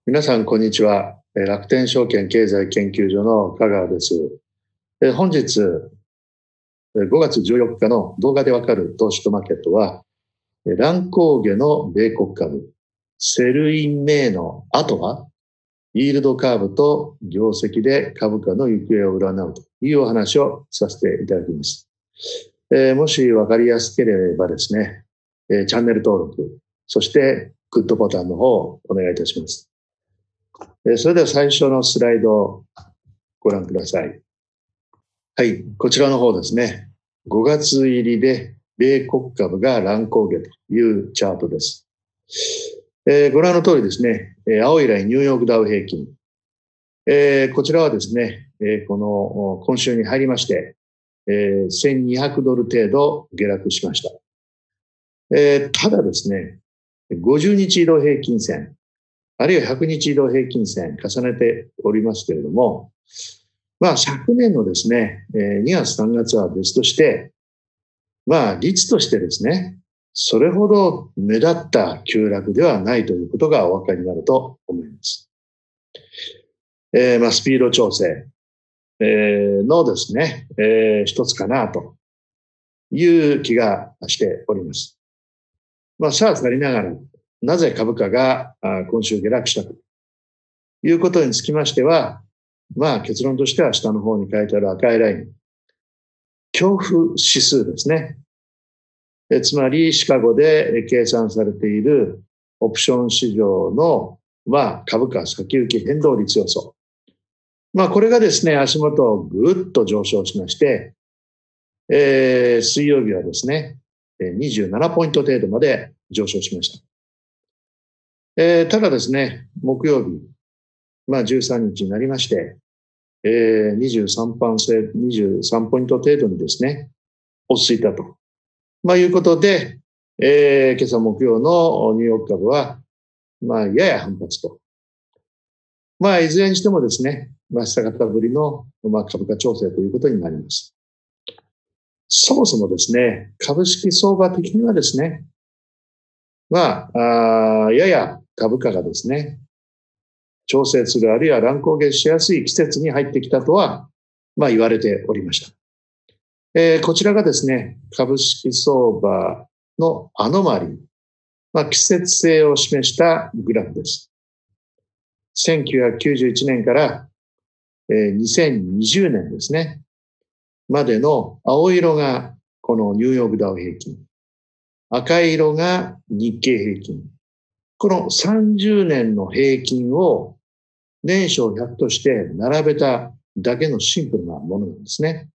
皆さん、こんにちは。楽天証券経済研究所の香川です。本日、5月14日の動画でわかる投資とマーケットは、乱高下の米国株、セルインメイの後は、イールドカーブと業績で株価の行方を占うというお話をさせていただきます。もしわかりやすければですね、チャンネル登録、そしてグッドボタンの方をお願いいたします。それでは最初のスライドをご覧ください。はい、こちらの方ですね。5月入りで米国株が乱高下というチャートです。ご覧の通りですね、青いラインニューヨークダウ平均。こちらはですね、今週に入りまして、1200ドル程度下落しました。ただですね、50日移動平均線、あるいは100日移動平均線重ねておりますけれども、昨年のですね、2月3月は別として、率としてですね、それほど目立った急落ではないということがお分かりになると思います。スピード調整、のですね、一つかなという気がしております。さあ、足りながら、なぜ株価が今週下落したかということにつきましては、結論としては下の方に書いてある赤いライン。恐怖指数ですね。つまりシカゴで計算されているオプション市場の株価先行き変動率予想。これがですね、足元をぐっと上昇しまして、水曜日はですね、27ポイント程度まで上昇しました。ただですね、木曜日、13日になりまして、23ポイント程度にですね、落ち着いたと。いうことで、今朝木曜のニューヨーク株は、やや反発と。いずれにしてもですね、下方ぶりの、株価調整ということになります。そもそもですね、株式相場的にはですね、やや株価がですね、調整するあるいは乱高下しやすい季節に入ってきたとは、言われておりました。こちらがですね、株式相場のアノマリー、季節性を示したグラフです。1991年から2020年ですね、までの青色がこのニューヨークダウ平均、赤い色が日経平均。この30年の平均を年商100として並べただけのシンプルなものなんですね。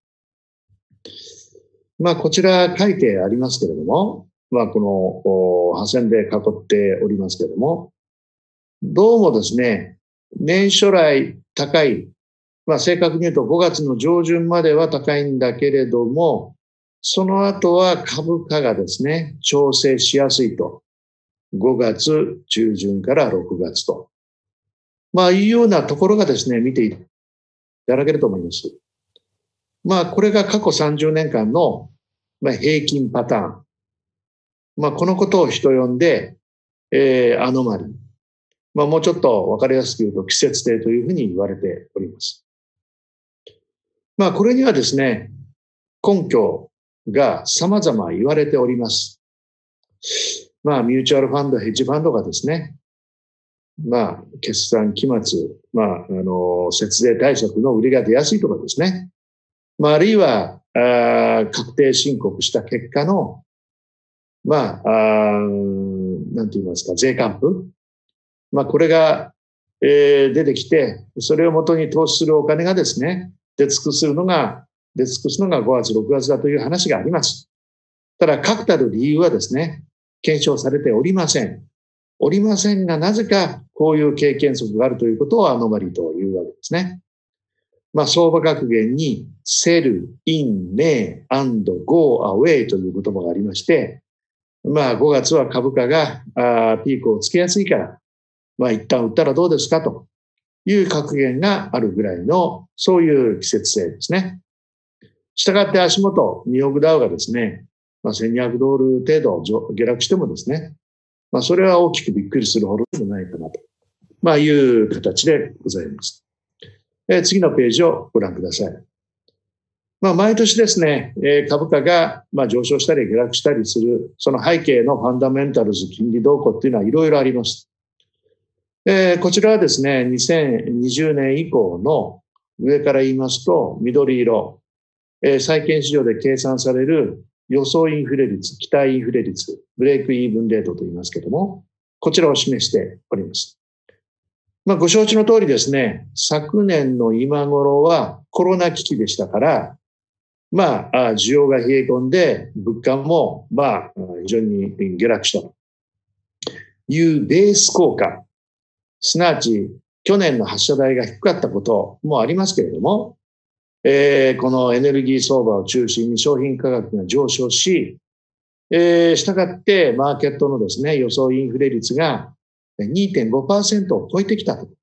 こちら書いてありますけれども、この破線で囲っておりますけれども、どうもですね、年初来高い、正確に言うと5月の上旬までは高いんだけれども、その後は株価がですね、調整しやすいと。5月中旬から6月と。いうようなところがですね、見ていただけると思います。これが過去30年間の平均パターン。このことを人呼んで、アノマリー。もうちょっとわかりやすく言うと季節性というふうに言われております。これにはですね、根拠が様々言われております。ミューチュアルファンド、ヘッジファンドがですね、決算期末、節税対策の売りが出やすいとかですね、あるいは、確定申告した結果の、なんて言いますか、税還付。これが、出てきて、それをもとに投資するお金がですね、出尽くすのが5月、6月だという話があります。ただ、確たる理由はですね、検証されておりません。おりませんが、なぜかこういう経験則があるということをアノマリーというわけですね。相場格言に、sell in May and go away という言葉がありまして、5月は株価がピークをつけやすいから、一旦売ったらどうですかという格言があるぐらいの、そういう季節性ですね。したがって足元、ニューヨークダウがですね、1200ドル程度下落してもですね、それは大きくびっくりするほどでもないかなという形でございます。次のページをご覧ください。毎年ですね、株価が上昇したり下落したりする、その背景のファンダメンタルズ、金利動向っていうのはいろいろあります。こちらはですね、2020年以降の上から言いますと、緑色、債券市場で計算される予想インフレ率、期待インフレ率、ブレイクイーブンレートと言いますけども、こちらを示しております。ご承知の通りですね、昨年の今頃はコロナ危機でしたから、需要が冷え込んで、物価も、非常に下落したというベース効果、すなわち、去年の発射台が低かったこともありますけれども、このエネルギー相場を中心に商品価格が上昇し、したがってマーケットのですね、予想インフレ率が 2.5% を超えてきたと。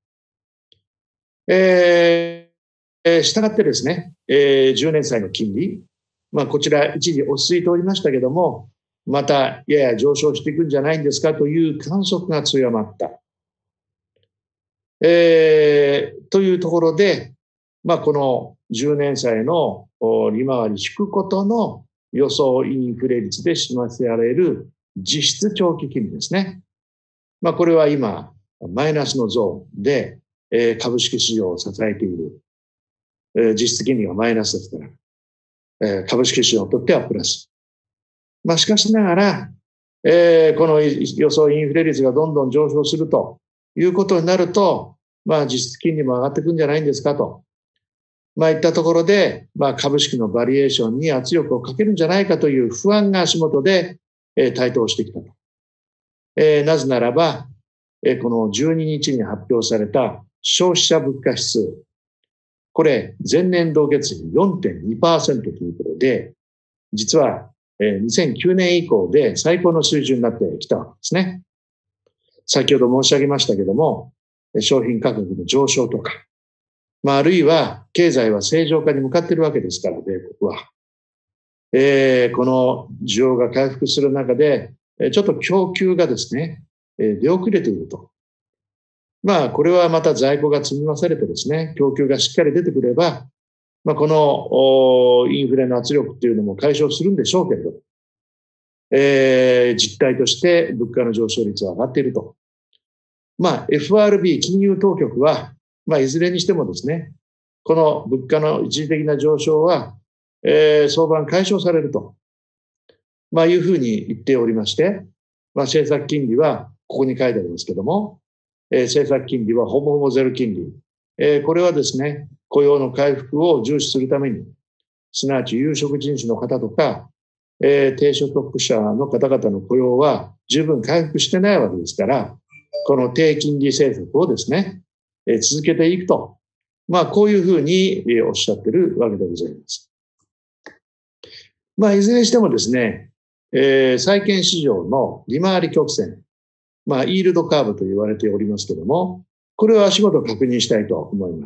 したがってですね、10年債の金利、こちら一時落ち着いておりましたけども、またやや上昇していくんじゃないんですかという観測が強まった。というところで、この10年債の利回り引くことの予想インフレ率で示せられる実質長期金利ですね。これは今、マイナスのゾーンで、株式市場を支えている。実質金利がマイナスですから、株式市場にとってはプラス。しかしながら、この予想インフレ率がどんどん上昇するということになると、実質金利も上がっていくんじゃないんですかと。いったところで、株式のバリエーションに圧力をかけるんじゃないかという不安が足元で、台頭してきたと。なぜならば、この12日に発表された消費者物価指数、これ、前年同月比 4.2% ということで、実は2009年以降で最高の水準になってきたわけですね。先ほど申し上げましたけども、商品価格の上昇とか、あるいは経済は正常化に向かっているわけですから、米国は。この需要が回復する中で、ちょっと供給がですね、出遅れていると。これはまた在庫が積み増されてですね、供給がしっかり出てくれば、このインフレの圧力っていうのも解消するんでしょうけれど、実態として物価の上昇率は上がっていると。FRB 金融当局は、いずれにしてもですね、この物価の一時的な上昇は、相場が解消されると、いうふうに言っておりまして、政策金利はここに書いてありますけども、政策金利はほぼほぼゼロ金利。これはですね、雇用の回復を重視するために、すなわち有色人種の方とか、低所得者の方々の雇用は十分回復してないわけですから、この低金利政策をですね、続けていくと。こういうふうにおっしゃってるわけでございます。いずれにしてもですね、債券市場の利回り曲線、イールドカーブと言われておりますけども、これを足元確認したいと思います。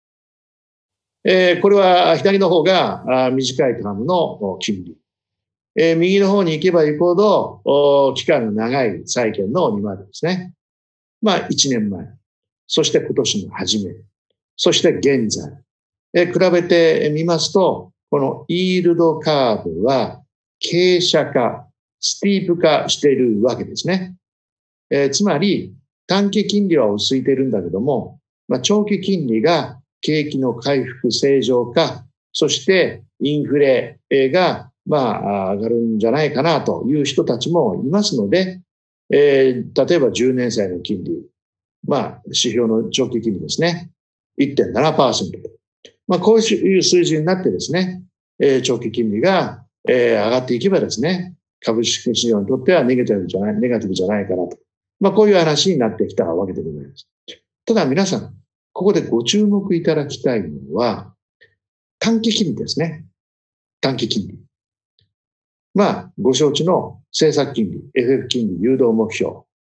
これは左の方が短いタームの金利。右の方に行けば行くほど期間が長い債券の利回りですね。1年前。そして今年の初め。そして現在。比べてみますと、このイールドカーブは傾斜化、スティープ化しているわけですね。つまり短期金利は落ち着いているんだけども、長期金利が景気の回復正常化、そしてインフレが上がるんじゃないかなという人たちもいますので、例えば10年債の金利、指標の長期金利ですね、1.7%。こういう数字になってですね、長期金利が上がっていけばですね、株式市場にとってはネガティブじゃないかなと。こういう話になってきたわけでございます。ただ皆さん、ここでご注目いただきたいのは、短期金利ですね。短期金利。ご承知の政策金利、FF 金利誘導目標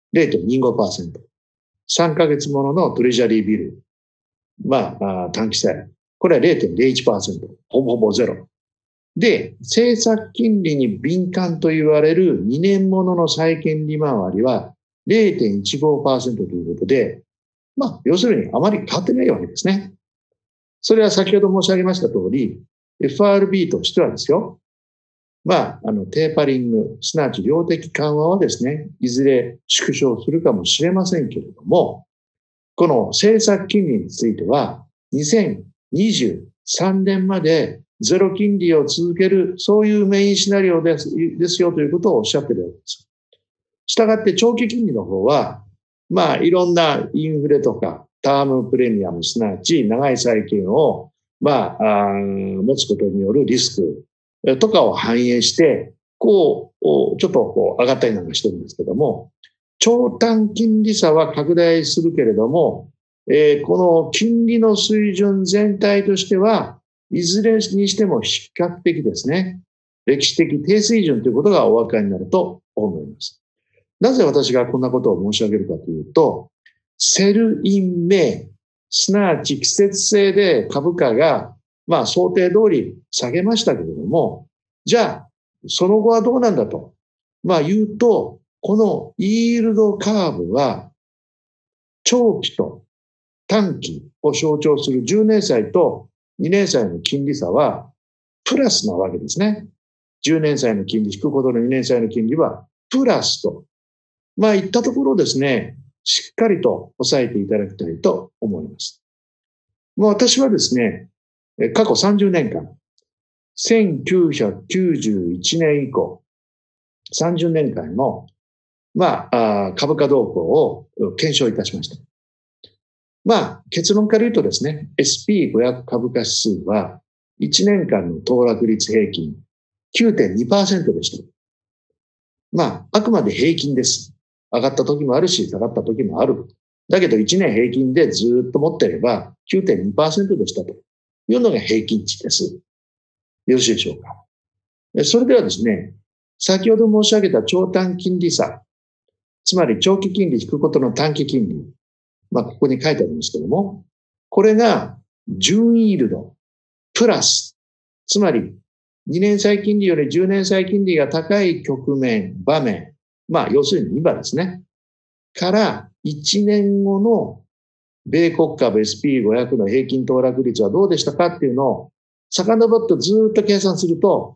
0.25%。3ヶ月もののトレジャリービル。短期債。これは 0.01%。ほぼほぼゼロ。で、政策金利に敏感と言われる2年ものの債券利回りは 0.15% ということで、 要するにあまり変わってないわけですね。それは先ほど申し上げました通り、FRB としてはですよ、テーパリング、すなわち量的緩和はですね、いずれ縮小するかもしれませんけれども、この政策金利については、2023年までゼロ金利を続ける、そういうメインシナリオですよということをおっしゃっているわけです。したがって長期金利の方は、いろんなインフレとかタームプレミアム、すなわち長い債券を、持つことによるリスクとかを反映して、ちょっと上がったりなんかしてるんですけども、長短金利差は拡大するけれども、この金利の水準全体としては、いずれにしても比較的ですね、歴史的低水準ということがお分かりになると思います。なぜ私がこんなことを申し上げるかというと、セルインメイ、すなわち季節性で株価が、想定通り下げましたけれども、じゃあ、その後はどうなんだと、言うと、このイールドカーブは、長期と短期を象徴する10年債と2年債の金利差は、プラスなわけですね。10年債の金利引くほどの2年債の金利は、プラスと。いったところですね、しっかりと押さえていただきたいと思います。私はですね、過去30年間、1991年以降、30年間の、株価動向を検証いたしました。結論から言うとですね、SP500 株価指数は、1年間の騰落率平均 9.2% でした。あくまで平均です。上がった時もあるし、下がった時もある。だけど1年平均でずっと持っていれば 9.2% でしたというのが平均値です。よろしいでしょうか。それではですね、先ほど申し上げた長短金利差、つまり長期金利引くことの短期金利、ここに書いてあるんですけども、これが純イールドプラス、つまり2年債金利より10年債金利が高い局面、場面、要するに今ですね、から1年後の米国株 SP500 の平均騰落率はどうでしたかっていうのを遡ってずっと計算すると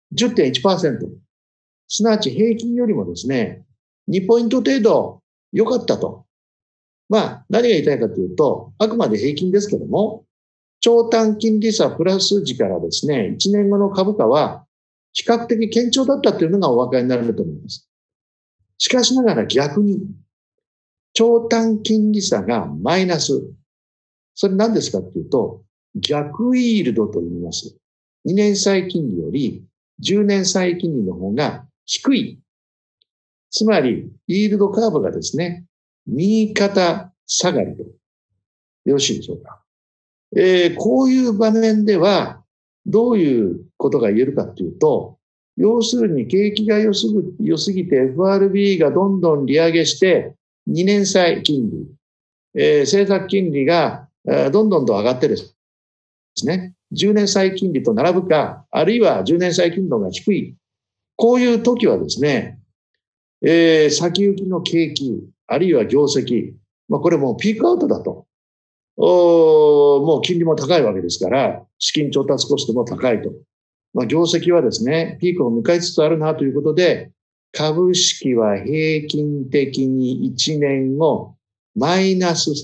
10.1%。すなわち平均よりもですね、2ポイント程度良かったと。何が言いたいかというと、あくまで平均ですけども、長短金利差プラス時からですね、1年後の株価は比較的堅調だったというのがお分かりになると思います。しかしながら逆に、長短金利差がマイナス。それ何ですかっていうと、逆イールドと言います。2年債金利より10年債金利の方が低い。つまり、イールドカーブがですね、右肩下がりと。よろしいでしょうか。こういう場面では、どういうことが言えるかっていうと、要するに景気が良すぎて FRB がどんどん利上げして2年債金利、政策金利がどんどんと上がってですね、10年債金利と並ぶか、あるいは10年債金利の方が低い。こういう時はですね、先行きの景気、あるいは業績、これもうピークアウトだと。もう金利も高いわけですから、資金調達コストも高いと。業績はですね、ピークを迎えつつあるなということで、株式は平均的に1年後、マイナス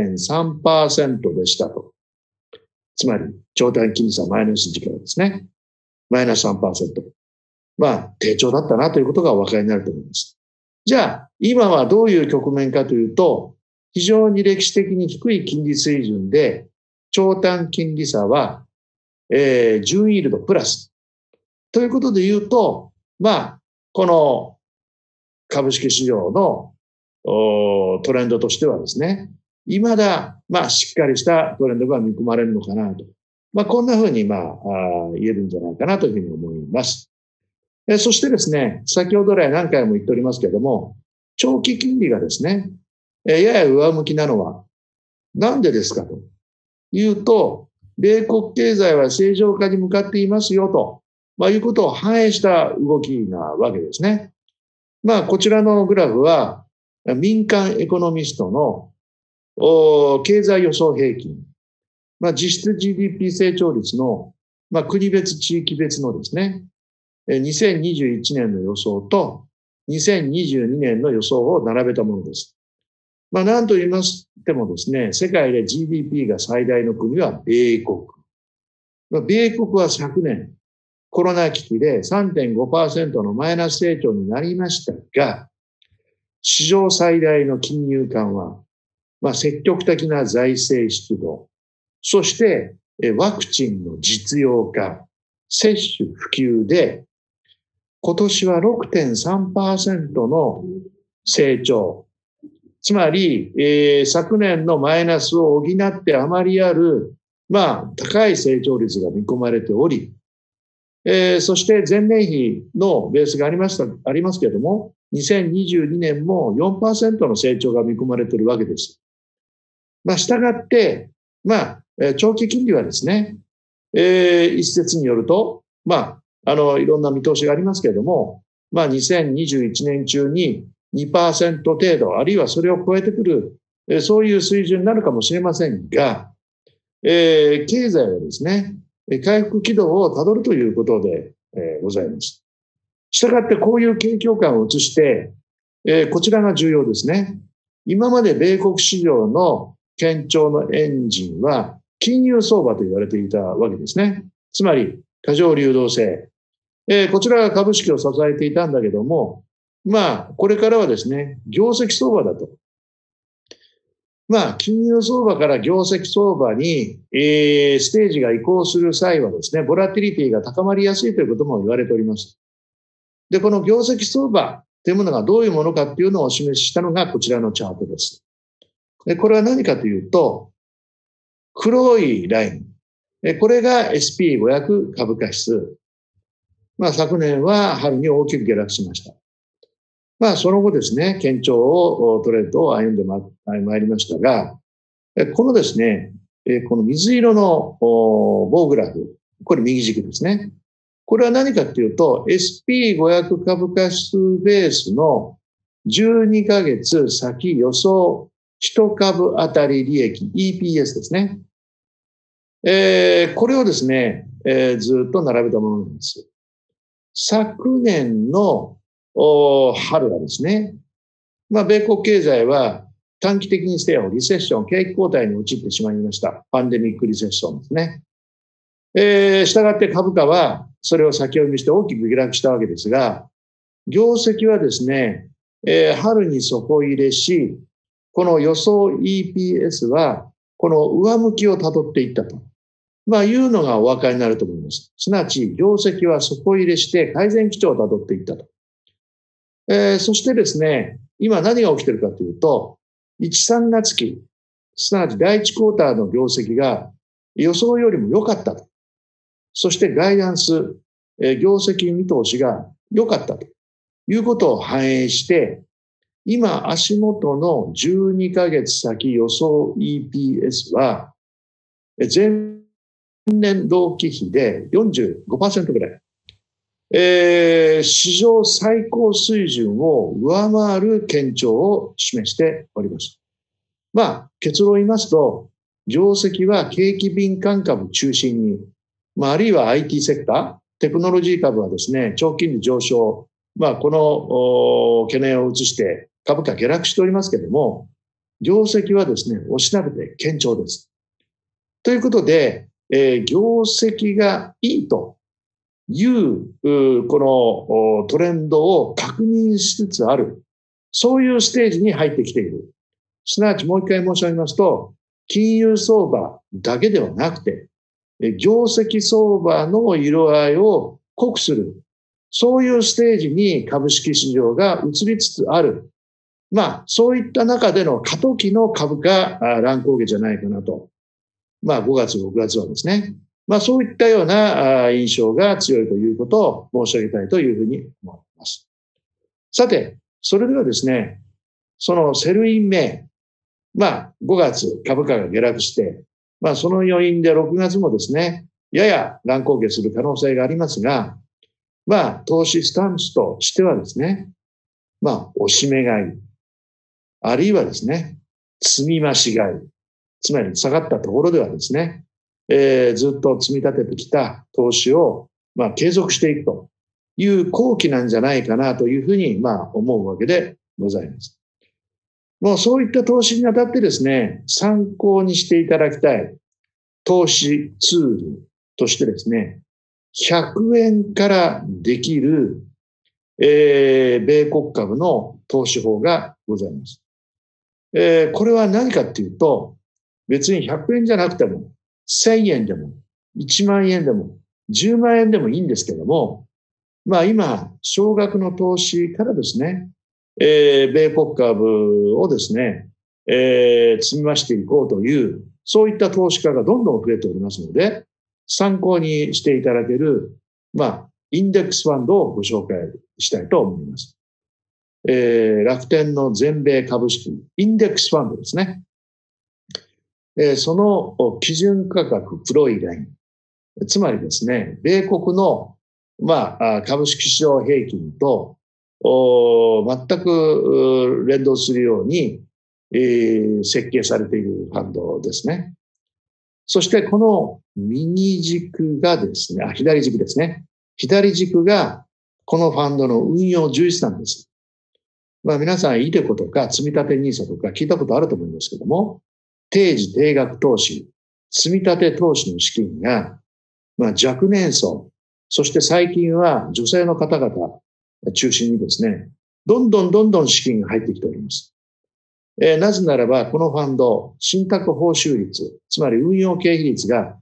3.3% でしたと。つまり、長短金利差マイナス時からですね。マイナス 3%。低調だったなということがお分かりになると思います。じゃあ、今はどういう局面かというと、非常に歴史的に低い金利水準で、長短金利差は、純イールドプラス。ということで言うと、この株式市場のトレンドとしてはですね、未だ、しっかりしたトレンドが見込まれるのかなと。こんなふうに、言えるんじゃないかなというふうに思います。そしてですね、先ほど来何回も言っておりますけれども、長期金利がですね、やや上向きなのは、なんでですかというと、米国経済は正常化に向かっていますよと、いうことを反映した動きなわけですね。こちらのグラフは、民間エコノミストの経済予想平均、実質 GDP 成長率の、国別、地域別のですね、2021年の予想と2022年の予想を並べたものです。何と言いましてもですね、世界で GDP が最大の国は米国。米国は昨年、コロナ危機で 3.5% のマイナス成長になりましたが、史上最大の金融緩和、積極的な財政出動、そしてワクチンの実用化、接種普及で、今年は 6.3% の成長。つまり、昨年のマイナスを補ってあまりある、高い成長率が見込まれており、そして前年比のベースがありますけれども、2022年も 4% の成長が見込まれているわけです。したがって、長期金利はですね、一説によると、いろんな見通しがありますけれども、2021年中に 2% 程度、あるいはそれを超えてくる、そういう水準になるかもしれませんが、経済はですね、回復軌道をたどるということで、ございます。したがってこういう景況感を移して、こちらが重要ですね。今まで米国市場の堅調のエンジンは金融相場と言われていたわけですね。つまり過剰流動性。こちらが株式を支えていたんだけども、これからはですね、業績相場だと。金融相場から業績相場に、ステージが移行する際はですね、ボラティリティが高まりやすいということも言われております。で、この業績相場というものがどういうものかっていうのをお示ししたのがこちらのチャートです。これは何かというと、黒いライン。これが SP500 株価指数。昨年は春に大きく下落しました。その後ですね、堅調トレンドを歩んでまいりましたが、このですね、この水色の棒グラフ、これ右軸ですね。これは何かというと、SP500 株価指数ベースの12ヶ月先予想1株当たり利益 EPS ですね。これをですね、ずっと並べたものなんです。昨年の春はですね、米国経済は短期的にしてはリセッション、景気後退に陥ってしまいました。パンデミックリセッションですね。したがって株価はそれを先読みして大きく下落したわけですが、業績はですね、春に底入れし、この予想 EPS はこの上向きをたどっていったと。いうのがお分かりになると思います。すなわち、業績は底入れして改善基調をたどっていったと。そしてですね、今何が起きているかというと、1、3月期、すなわち第1クォーターの業績が予想よりも良かったと。そしてガイダンス、業績見通しが良かったということを反映して、今足元の12ヶ月先予想 EPS は、前年同期比で 45% ぐらい。史上最高水準を上回る堅調を示しております。結論を言いますと、業績は景気敏感株中心に、あるいは IT セクター、テクノロジー株はですね、長金利上昇、この懸念を移して株価下落しておりますけれども、業績はですね、押しなべて堅調です。ということで、業績がいいという、このトレンドを確認しつつある、そういうステージに入ってきている。すなわちもう一回申し上げますと、金融相場だけではなくて、業績相場の色合いを濃くする、そういうステージに株式市場が移りつつある。そういった中での過渡期の株価乱高下じゃないかなと。5月、6月はですね。そういったような印象が強いということを申し上げたいというふうに思います。さて、それではですね、そのセルインメイ、5月株価が下落して、その要因で6月もですね、やや乱高下する可能性がありますが、投資スタンスとしてはですね、おしめ買い、あるいはですね、 積み増し買い。つまり下がったところではですね、ずっと積み立ててきた投資を、継続していくという好機なんじゃないかなというふうに、思うわけでございます。もうそういった投資にあたってですね、参考にしていただきたい投資ツールとしてですね、100円からできる、米国株の投資法がございます。これは何かっていうと、別に100円じゃなくても、1000円でも、1万円でも、10万円でもいいんですけども、今、少額の投資からですね、米国株をですね、積み増していこうという、そういった投資家がどんどん増えておりますので、参考にしていただける、インデックスファンドをご紹介したいと思います。楽天の全米株式、インデックスファンドですね。その基準価格プロイライン。つまりですね、米国の、株式市場平均と全く連動するように、設計されているファンドですね。そしてこの右軸がですね、左軸ですね。左軸がこのファンドの運用充実なんです。皆さん、イデコとか積立 NISA とか聞いたことあると思いますけども、定時定額投資、積立投資の資金が、若年層、そして最近は女性の方々中心にですね、どんどん資金が入ってきております。なぜならば、このファンド、信託報酬率、つまり運用経費率が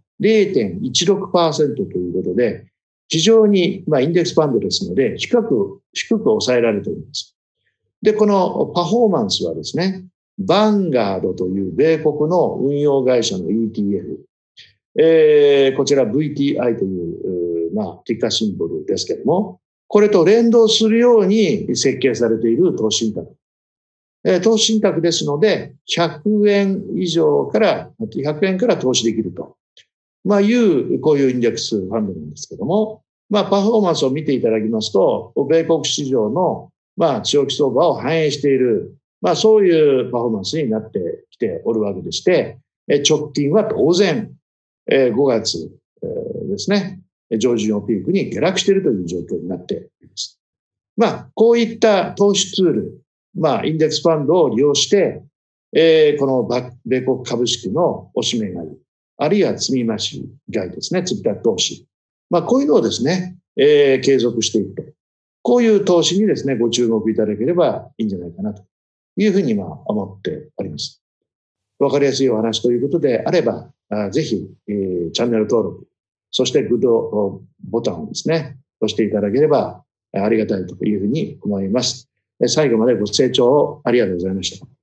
0.16% ということで、非常に、インデックスファンドですので、低く抑えられております。で、このパフォーマンスはですね、バンガードという米国の運用会社の ETF、こちら VTI という、ティッカーシンボルですけども、これと連動するように設計されている投資信託。投資信託ですので、100円から投資できると。こういうインデックスファンドなんですけども、パフォーマンスを見ていただきますと、米国市場の、長期相場を反映している、そういうパフォーマンスになってきておるわけでして、直近は当然、5月ですね、上旬をピークに下落しているという状況になっています。こういった投資ツール、インデックスファンドを利用して、この米国株式のおしめ買い、あるいは積み増し買いですね、積立投資。こういうのをですね、継続していくと。こういう投資にですね、ご注目いただければいいんじゃないかなというふうに思っております。わかりやすいお話ということであれば、ぜひ、チャンネル登録、そしてグッドボタンをですね、押していただければありがたいというふうに思います。最後までご清聴ありがとうございました。